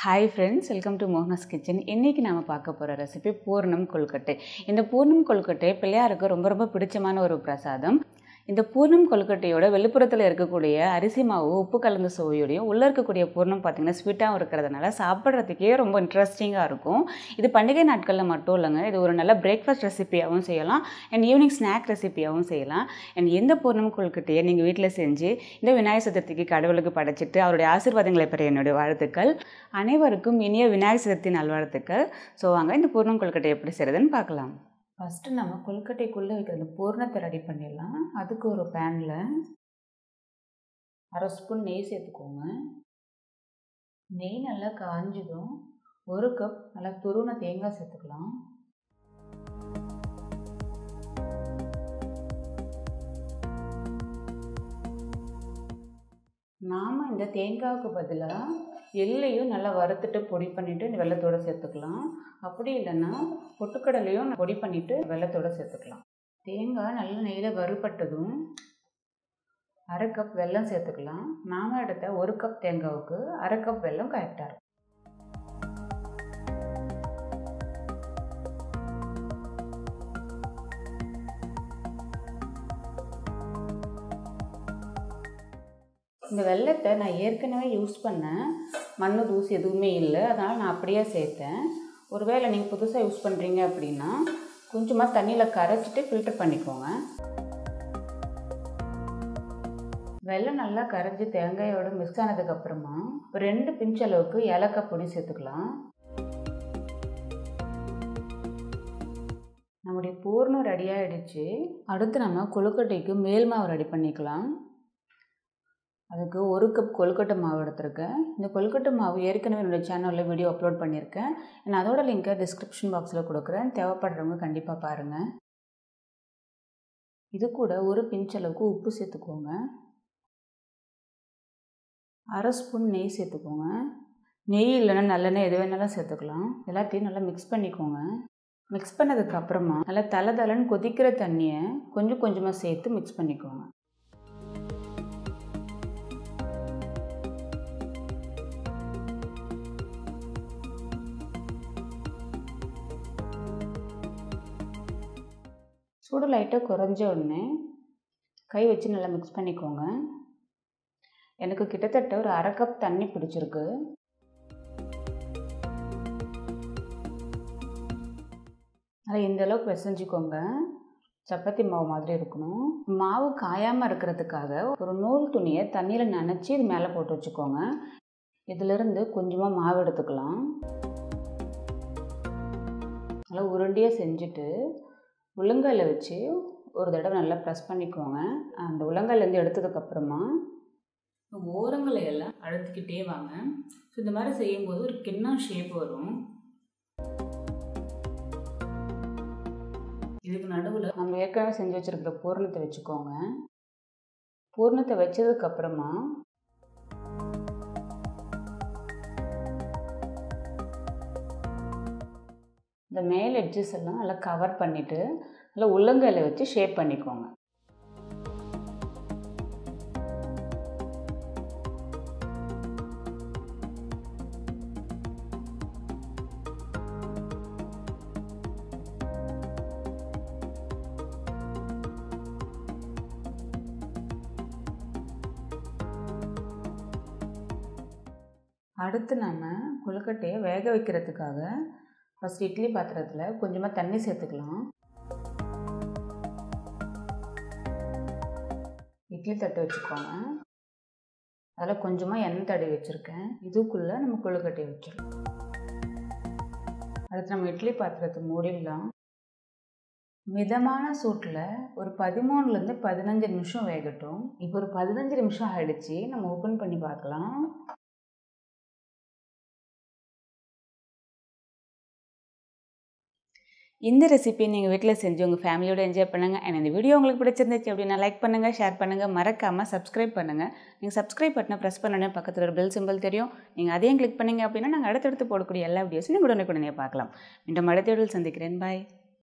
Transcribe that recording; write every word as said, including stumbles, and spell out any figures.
Hi friends, welcome to Mohana's Kitchen. இன்னைக்கு நாம பார்க்க போற ரெசிபி பூர்ணம் கொழுக்கட்டை. இந்த பூர்ணம் கொழுக்கட்டை பிள்ளையாருக்கு ரொம்ப ரொம்ப பிடிச்சமான ஒரு பிரசாதம். இந்த பூர்ணம் கொழுக்கட்டையோட வெளிப்புறத்துல இருக்கக்கூடிய அரிசி மாவு உப்பு கலந்த சுவையோட உள்ள இருக்கக்கூடிய பூர்ணம் பாத்தீங்கன்னா ஸ்வீட்டாவும் இருக்குறதனால சாப்பிடுறதுக்கே ரொம்ப இன்ட்ரஸ்டிங்கா இருக்கும். இது பண்டிகை நாட்கள்ல மட்டும் இல்லங்க, இது ஒரு நல்ல பிரேக்ஃபாஸ்ட் ரெசிபியாவும் செய்யலாம் and ஈவினிங் ஸ்நாக் ரெசிபியாவும் செய்யலாம். and எந்த பூர்ணம் கொழுக்கட்டையை நீங்க வீட்ல செஞ்சு இந்த விநாயகர் சதுர்த்திக்கு கடவுளுக்கு படைச்சிட்டு அவருடைய ஆசீர்வாதங்களை பெற என்னுடைய வாழ்த்துக்கள். அனைவருக்கும் இனிய விநாயகர் சதுர்த்தி நல்வாழ்த்துக்கள். சோ வாங்க இந்த பூர்ணம் கொழுக்கட்டை எப்படி செய்யறதுன்னு பார்க்கலாம். ஃபர்ஸ்ட் நம்ம கொழுக்கட்டைக்குள்ள வைக்கிற பூர்ணத்தை ரெடி பண்ணிடலாம். அதுக்கு ஒரு பேன்ல அரை ஸ்பூன் நெய் சேர்த்துக்கோங்க. நெய் நல்லா காஞ்சதும் ஒரு கப் நல்லா துருவன தேங்காய் சேர்த்துக்கலாம். நாம இந்த தேங்காய்க்கு பதிலாக எள்ளையும் நல்லா வறுத்துட்டு பொடி பண்ணிட்டு வெல்லத்தோட சேர்த்துக்கலாம். அப்படி இல்லைன்னா பொட்டுக்கடலையும் பொடி பண்ணிட்டு வெல்லத்தோட சேர்த்துக்கலாம். தேங்காய் நல்ல நெய்யில் வறுபட்டதும் அரை கப் வெல்லம் சேர்த்துக்கலாம். நாம எடுத்த ஒரு கப் தேங்காவுக்கு அரை கப் வெல்லம் கரெக்டாக இருக்கும். இந்த வெல்லத்தை நான் ஏற்கனவே யூஸ் பண்ணேன், மண் தூசி எதுவுமே இல்லை, அதனால் நான் அப்படியே சேர்த்தேன். ஒருவேளை நீங்கள் புதுசாக யூஸ் பண்ணுறீங்க அப்படின்னா கொஞ்சமாக தண்ணியில் கரைச்சிட்டு ஃபில்டர் பண்ணிக்கோங்க. வெல்லம் நல்லா கரைஞ்சி தேங்காயோட மிக்ஸ் ஆனதுக்கப்புறமா ஒரு ரெண்டு பிஞ்ச் அளவுக்கு ஏலக்காய் பொடி சேர்த்துக்கலாம். நம்முடைய பூர்ணம் ரெடி ஆகிடுச்சு. அடுத்து நம்ம கொழுக்கட்டைக்கு மேல் மாவு ரெடி பண்ணிக்கலாம். அதுக்கு ஒரு கப் கொழுக்கட்டை மாவு எடுத்துருக்கேன். இந்த கொழுக்கட்டை மாவு ஏற்கனவே என்னோடய சேனலில் வீடியோ அப்லோட் பண்ணியிருக்கேன். நான் அதோட லிங்கை டிஸ்கிரிப்ஷன் பாக்ஸில் கொடுக்குறேன், தேவைப்படுறவங்க கண்டிப்பாக பாருங்கள். இது கூட ஒரு பிஞ்ச் அளவுக்கு உப்பு சேர்த்துக்கோங்க. அரை ஸ்பூன் நெய் சேர்த்துக்கோங்க. நெய் இல்லைன்னா நல்லெண்ணெய் எது வேணாலும் சேர்த்துக்கலாம். எல்லாத்தையும் நல்லா மிக்ஸ் பண்ணிக்கோங்க. மிக்ஸ் பண்ணதுக்கு அப்புறமா நல்லா தலை தலைன்னு கொதிக்கிற தண்ணியை கொஞ்சம் கொஞ்சமாக சேர்த்து மிக்ஸ் பண்ணிக்கோங்க. சூடு லைட்டாக குறைஞ்ச உடனே கை வச்சு நல்லா மிக்ஸ் பண்ணிக்கோங்க. எனக்கு கிட்டத்தட்ட ஒரு அரை கப் தண்ணி பிடிச்சிருக்கு. அதை இந்த அளவுக்கு பிசைஞ்சிக்கோங்க. சப்பாத்தி மாவு மாதிரி இருக்கணும். மாவு காயாமல் இருக்கிறதுக்காக ஒரு நூல் துணியை தண்ணியில் நனைச்சி இது மேலே போட்டு வச்சுக்கோங்க. இதிலிருந்து கொஞ்சமாக மாவு எடுத்துக்கலாம். நல்லா உருண்டியாக செஞ்சுட்டு உள்ளங்காயில் வச்சு ஒரு தடவை நல்லா ப்ரெஸ் பண்ணிக்கோங்க. அந்த உள்ளங்காயிலேருந்து எடுத்ததுக்கப்புறமா ஓரங்களை எல்லாம் அழுத்திக்கிட்டே வாங்க. ஸோ இந்த மாதிரி செய்யும்போது ஒரு கிண்ணம் ஷேப் வரும். இதுக்கு நடுவில் நம்ம ஏற்கனவே செஞ்சு வச்சுருக்கிற பூர்ணத்தை வச்சுக்கோங்க. பூர்ணத்தை வச்சதுக்கப்புறமா இந்த மேல் எட்ஜஸ் எல்லாம் நல்லா கவர் பண்ணிவிட்டு நல்லா உள்ளங்கையில் வச்சு ஷேப் பண்ணிக்கோங்க. அடுத்து நம்ம கொழுக்கட்டையை வேக வைக்கிறதுக்காக ஃபஸ்ட் இட்லி பாத்திரத்தில் கொஞ்சமாக தண்ணி சேர்த்துக்கலாம். இட்லி தட்டு வச்சுக்கோங்க. அதில் கொஞ்சமாக எண்ணெய் தடவி வச்சுருக்கேன். இதுக்குள்ளே நம்ம கொழுக்கட்டையை வச்சிடலாம். அடுத்து நம்ம இட்லி பாத்திரத்தை மூடிடலாம். மிதமான சூட்டில் ஒரு பதிமூணுலேருந்து பதினஞ்சு நிமிஷம் வேகட்டும். இப்போ ஒரு பதினஞ்சு நிமிஷம் ஆகிடுச்சு. நம்ம ஓப்பன் பண்ணி பார்க்கலாம். இந்த ரெசிபி நீங்கள் வீட்டில் செஞ்சு உங்கள் ஃபேமிலியோடு என்ஜாய் பண்ணுங்கள். அண்ட் இந்த வீடியோ உங்களுக்கு பிடிச்சிருந்துச்சு அப்படின்னா லைக் பண்ணுங்கள், ஷேர் பண்ணுங்கள், மறக்காமல் சப்ஸ்கிரைப் பண்ணுங்கள். நீங்கள் சப்ஸ்கிரைப் பட்டனை ப்ரெஸ் பண்ணோன்னே பக்கத்தில் ஒரு பெல் சிம்பிள் தெரியும். நீங்கள் அதையும் கிளிக் பண்ணிங்க அப்படின்னா நாங்கள் அடுத்தடுத்து போடக்கூடிய எல்லா வீடியோஸும் நீங்கள் உடனே உடனே பார்க்கலாம். மீண்டும் அடுத்த வீடியோவில் சந்திக்கிறேன். பாய்.